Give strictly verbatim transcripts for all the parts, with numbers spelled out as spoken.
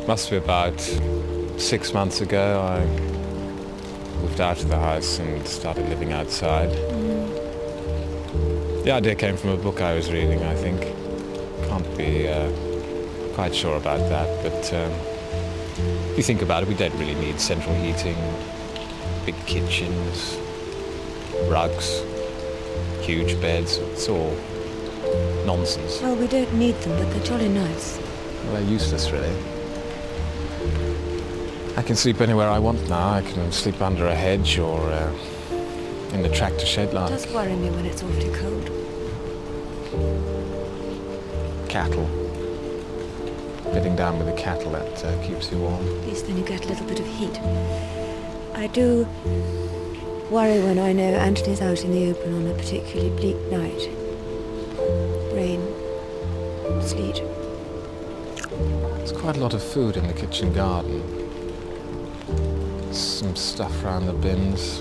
Must be about six months ago I moved out of the house and started living outside. Mm. The idea came from a book I was reading, I think. Can't be uh, quite sure about that, but um, if you think about it, we don't really need central heating, big kitchens, rugs, huge beds. It's all nonsense. Well, we don't need them, but they're jolly nice. Well, they're useless, really. I can sleep anywhere I want now. I can sleep under a hedge or uh, in the tractor shed like. It does worry me when it's awfully cold. Cattle. Bedding down with the cattle, that uh, keeps you warm. At least then you get a little bit of heat. I do worry when I know Anthony's out in the open on a particularly bleak night. Rain, sleet. There's quite a lot of food in the kitchen garden. Some stuff around the bins.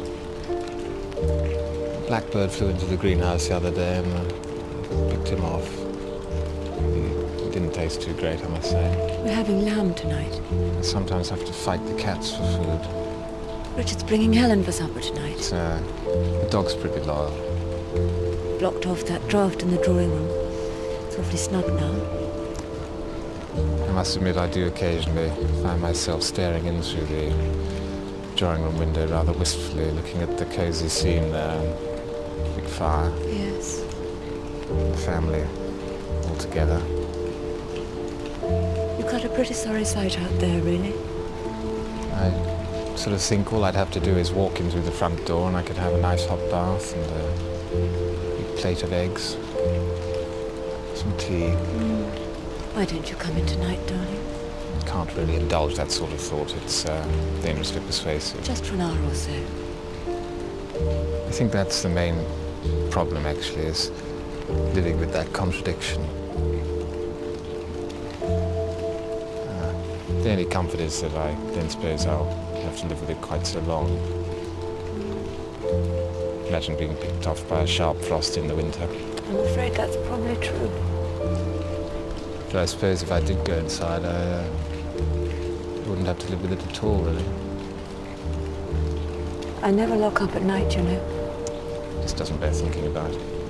A blackbird flew into the greenhouse the other day and I picked him off. He didn't taste too great, I must say. We're having lamb tonight. I sometimes have to fight the cats for food. Richard's bringing Helen for supper tonight. Uh, the dog's pretty loyal. Blocked off that draught in the drawing room. It's awfully snug now. I must admit I do occasionally find myself staring in through the drawing room window rather wistfully, looking at the cosy scene there. Big fire. Yes. The family all together. You've got a pretty sorry sight out there, really. I sort of think all I'd have to do is walk in through the front door and I could have a nice hot bath and a big plate of eggs, some tea. Mm. Why don't you come in tonight, darling? I can't really indulge that sort of thought. It's uh, dangerously persuasive. Just for an hour or so. I think that's the main problem, actually, is living with that contradiction. Uh, the only comfort is that I don't suppose I'll have to live with it quite so long. Imagine being picked off by a sharp frost in the winter. I'm afraid that's probably true. But I suppose if I did go inside, I uh, wouldn't have to live with it at all, really. I never lock up at night, you know. It just doesn't bear thinking about.